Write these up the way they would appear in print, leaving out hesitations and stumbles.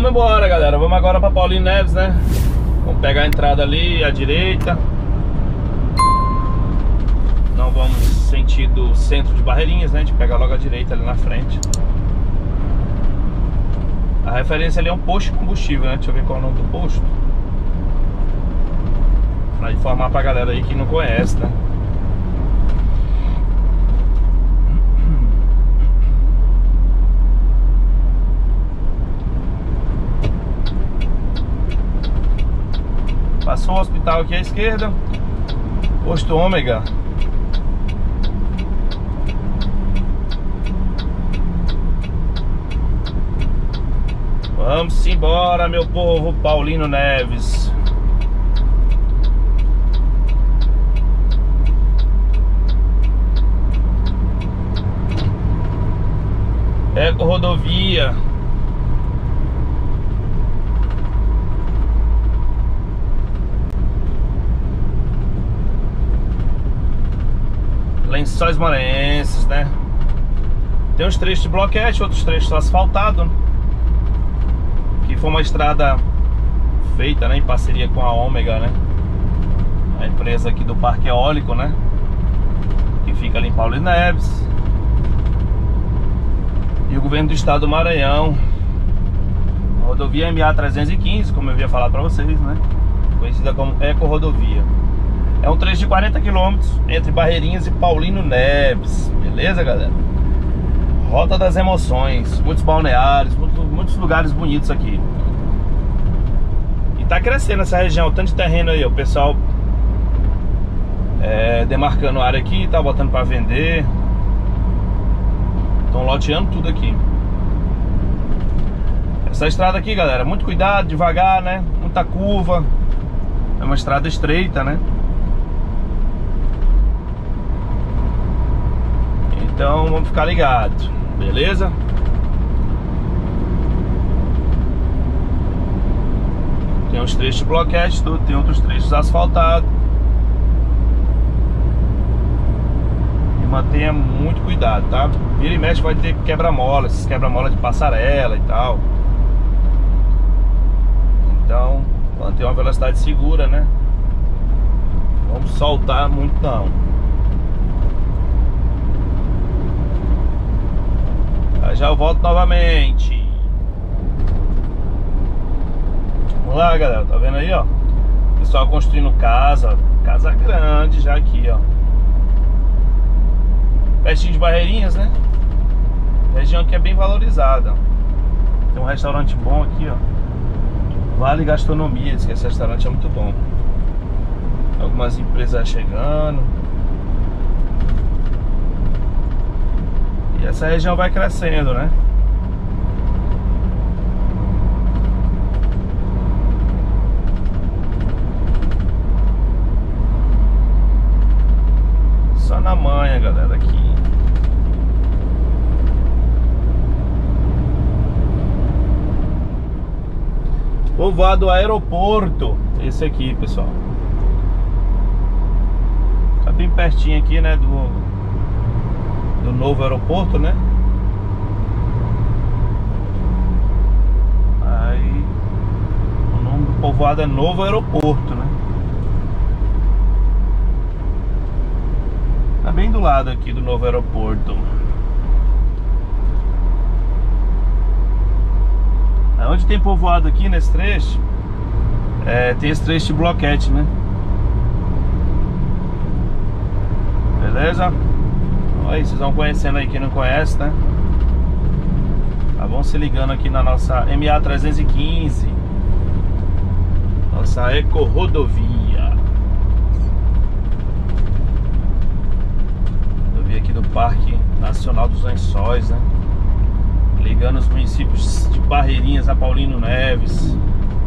Vamos embora, galera. Vamos agora pra Paulino Neves, né? Vamos pegar a entrada ali, à direita. Não vamos sentido centro de Barreirinhas, né? A gente pega logo à direita ali na frente. A referência ali é um posto de combustível, né? Deixa eu ver qual é o nome do posto, pra informar pra galera aí que não conhece, né? Passou o hospital aqui à esquerda. Posto Ômega. Vamos embora, meu povo. Paulino Neves. Eco Rodovia. Lençóis Maranhenses, né? Tem uns trechos de bloquete, outros trechos asfaltados. Que foi uma estrada feita, né, em parceria com a Ômega, né? A empresa aqui do Parque Eólico, né? Que fica ali em Paulino Neves. E o governo do estado do Maranhão. A rodovia MA-315, como eu havia falado pra vocês, né? Conhecida como Eco Rodovia. É um trecho de 40 km entre Barreirinhas e Paulino Neves. Beleza, galera? Rota das Emoções. Muitos balneários, muitos lugares bonitos aqui. E tá crescendo essa região, tanto de terreno aí. O pessoal demarcando a área aqui, tá botando pra vender. Estão loteando tudo aqui. Essa estrada aqui, galera, muito cuidado, devagar, né? Muita curva. É uma estrada estreita, né? Então vamos ficar ligados, beleza? Tem uns trechos de bloquete, tem outros trechos asfaltados. E mantenha muito cuidado, tá? Vira e mexe vai ter quebra-mola, esses quebra-mola de passarela e tal. Então, manter uma velocidade segura, né? Vamos soltar muito não. Já eu volto novamente. Vamos lá, galera, tá vendo aí, ó? Pessoal construindo casa. Casa grande já aqui, ó. Pertinho de Barreirinhas, né? Região que é bem valorizada. Tem um restaurante bom aqui, ó. Vale Gastronomia, diz que esse restaurante é muito bom. Algumas empresas chegando. E essa região vai crescendo, né? Só na manha, galera, aqui. Povoado Aeroporto. Esse aqui, pessoal. Tá bem pertinho aqui, né? Do novo aeroporto, né? Aí o nome do povoado é Novo Aeroporto, né? Tá bem do lado aqui do novo aeroporto. Onde tem povoado aqui nesse trecho, tem esse trecho de bloquete, né? Beleza? Aí, vocês vão conhecendo aí, quem não conhece, né? Tá bom? Se ligando aqui na nossa MA-315, nossa Eco Rodovia. Rodovia aqui do Parque Nacional dos Lençóis, né? Ligando os municípios de Barreirinhas a Paulino Neves.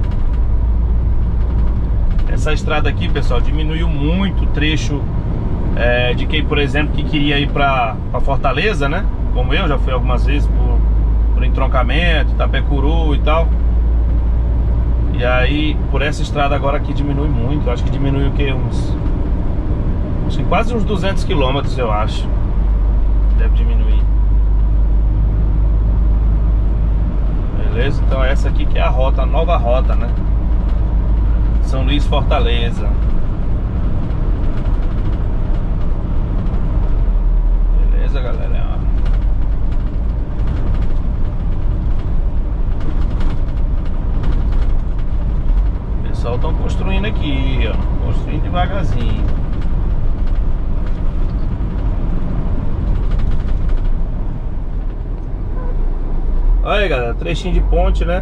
Essa estrada aqui, pessoal, diminuiu muito o trecho de quem, por exemplo, que queria ir para Fortaleza, né? Como eu, já fui algumas vezes por entroncamento, Itapecuru e tal. E aí, por essa estrada agora aqui diminui muito. Acho que diminui o que? Acho que quase uns 200 quilômetros, eu acho. Deve diminuir. Beleza? Então essa aqui que é a rota, a nova rota, né? São Luís, Fortaleza. Beleza, galera? O pessoal estão construindo aqui, ó. Construindo devagarzinho. Olha aí, galera, trechinho de ponte, né?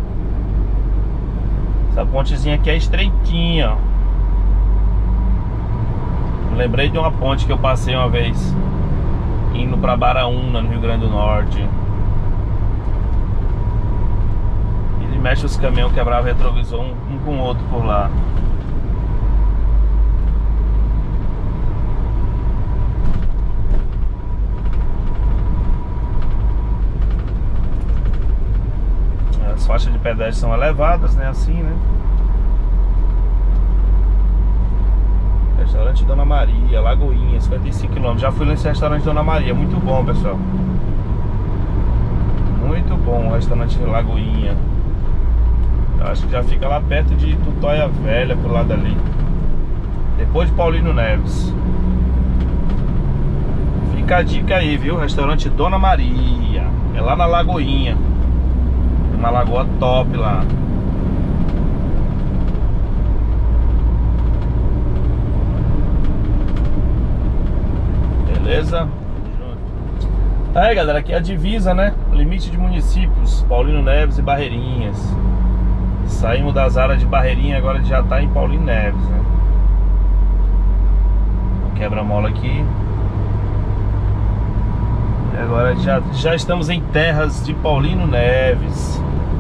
Essa pontezinha aqui é estreitinha, ó. Lembrei de uma ponte que eu passei uma vez indo pra Baraúna, no Rio Grande do Norte. Ele mexe os caminhões, quebrava retrovisor um com o outro por lá. As faixas de pedestre são elevadas, né? Assim, né? Restaurante Dona Maria, Lagoinha, 55 km. Já fui nesse restaurante Dona Maria, muito bom, pessoal. Muito bom o restaurante Lagoinha. Eu acho que já fica lá perto de Tutóia Velha, pro lado ali. Depois de Paulino Neves. Fica a dica aí, viu? Restaurante Dona Maria. É lá na Lagoinha. Tem uma lagoa top lá. Beleza? Aí, galera, aqui é a divisa, né? Limite de municípios, Paulino Neves e Barreirinhas. Saímos das áreas de Barreirinha, agora já tá em Paulino Neves, né? Quebra-mola aqui. E agora já estamos em terras de Paulino Neves.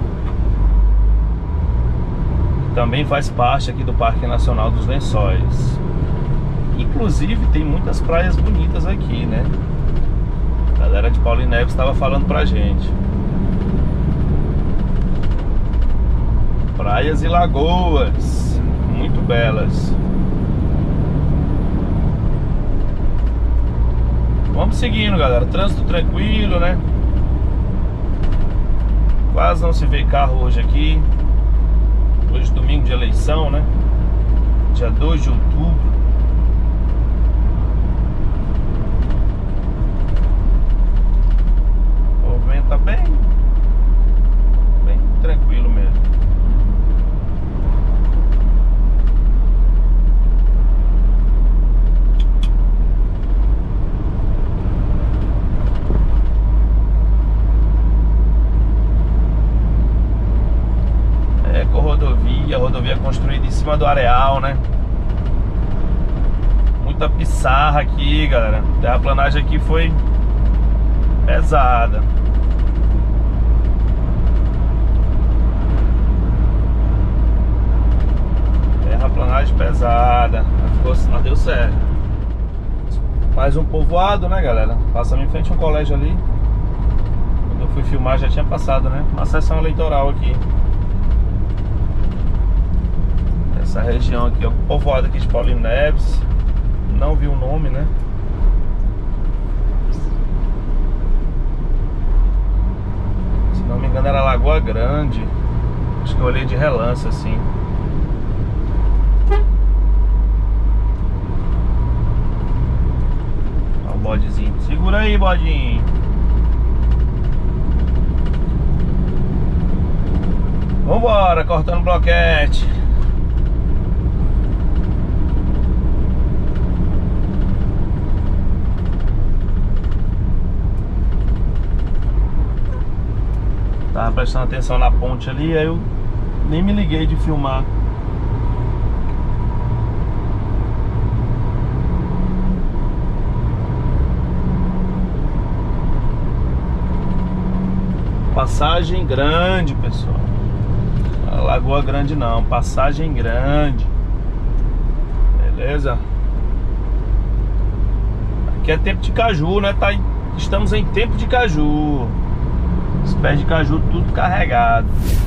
Também faz parte aqui do Parque Nacional dos Lençóis. Inclusive tem muitas praias bonitas aqui, né? A galera de Paulino Neves estava falando pra gente. Praias e lagoas muito belas. Vamos seguindo, galera. Trânsito tranquilo, né? Quase não se vê carro hoje aqui. Hoje domingo de eleição, né? Dia 2 de outubro. O movimento tá bem tranquilo mesmo. Rodovia construída em cima do areal, né? Muita pissarra aqui, galera. A terraplanagem aqui foi pesada. Terraplanagem pesada. Mas deu certo. Mais um povoado, né, galera? Passamos em frente a um colégio ali. Quando eu fui filmar já tinha passado, né? Uma sessão eleitoral aqui. Essa região aqui, ó, povoada aqui de Paulino Neves. Não vi o nome, né? Se não me engano era Lagoa Grande. Acho que eu olhei de relance assim. Ó o bodezinho. Segura aí, bodinho. Vambora, cortando bloquete. Tava prestando atenção na ponte ali, aí eu nem me liguei de filmar. Passagem Grande, pessoal. A Lagoa Grande não, Passagem Grande. Beleza? Aqui é tempo de caju, né? Estamos em tempo de caju. Os pés de caju tudo carregado.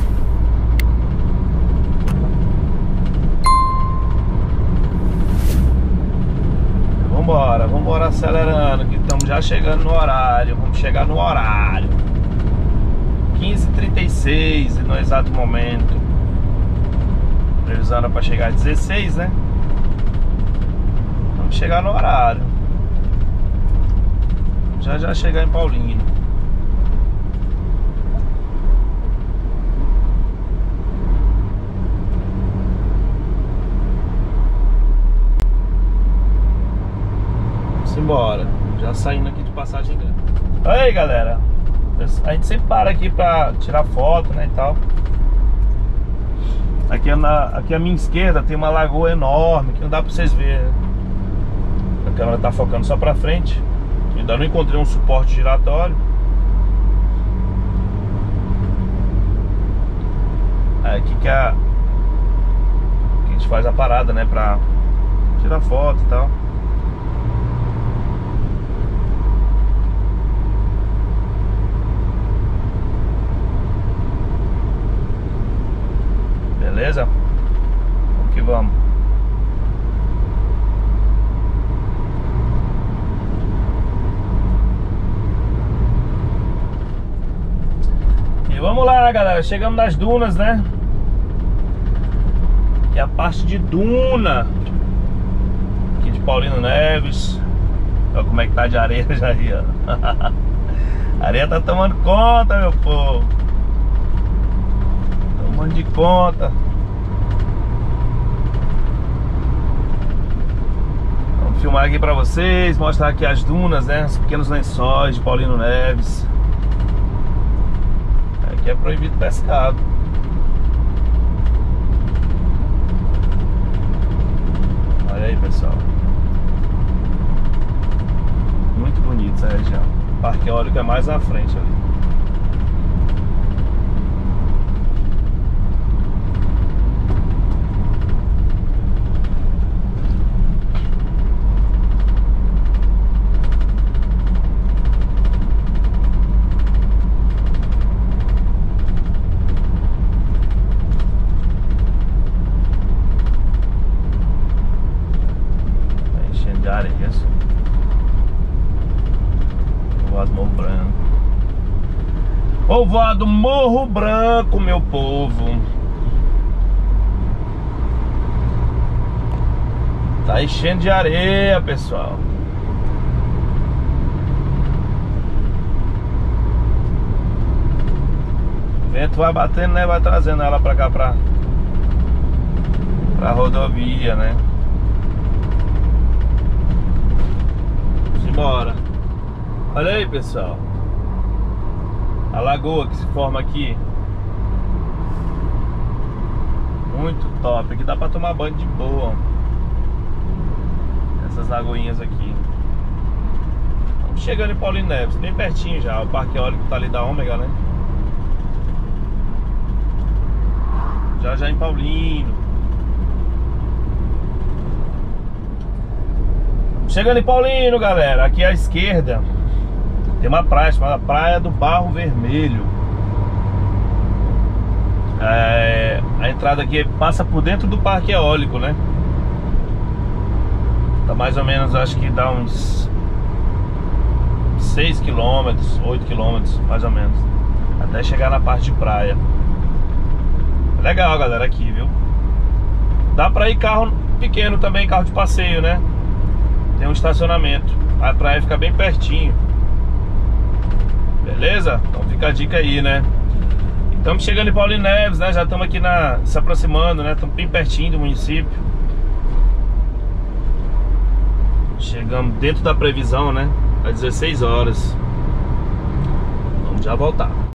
Vambora acelerando, que estamos já chegando no horário. Vamos chegar no horário. 15h36 no exato momento. Previsão era pra chegar às 16, né? Vamos chegar no horário. Já chegar em Paulínia. Vamos embora. Já saindo aqui de Passagem Grande. Aí, galera, a gente sempre para aqui pra tirar foto, né, e tal. Aqui à minha esquerda tem uma lagoa enorme que não dá pra vocês verem. A câmera tá focando só pra frente. Ainda não encontrei um suporte giratório. É aqui que a gente faz a parada, né, pra tirar foto e tal. Beleza? Vamos que vamos. E vamos lá, galera. Chegamos nas dunas, né? Que é a parte de duna aqui de Paulino Neves. Olha como é que tá de areia já aí, ó. A areia tá tomando conta, meu povo. Tomando de conta. Vamos filmar aqui pra vocês, mostrar aqui as dunas, né? Os pequenos lençóis de Paulino Neves. Aqui é proibido pescado. Olha aí, pessoal. Muito bonito essa região. O Parque Eólico é mais à frente ali. Povoado Morro Branco, meu povo. Tá enchendo de areia, pessoal. O vento vai batendo, né? Vai trazendo ela pra cá, pra rodovia, né? Vamos embora. Olha aí, pessoal. A lagoa que se forma aqui. Muito top. Aqui dá pra tomar banho de boa. Essas lagoinhas aqui. Estamos chegando em Paulino Neves, bem pertinho já. O Parque Eólico tá ali da Ômega, né? Já em Paulino. Chegando em Paulino, galera. Aqui à esquerda tem uma praia chamada Praia do Barro Vermelho. A entrada aqui passa por dentro do Parque Eólico, né? Tá mais ou menos, acho que dá uns 6 km, 8 km, mais ou menos, até chegar na parte de praia. Legal, galera, aqui, viu? Dá pra ir carro pequeno também, carro de passeio, né? Tem um estacionamento. A praia fica bem pertinho. Beleza? Então fica a dica aí, né? Estamos chegando em Paulino Neves, né? Já estamos aqui se aproximando, né? Estamos bem pertinho do município. Chegamos dentro da previsão, né? Às 16 horas. Vamos já voltar.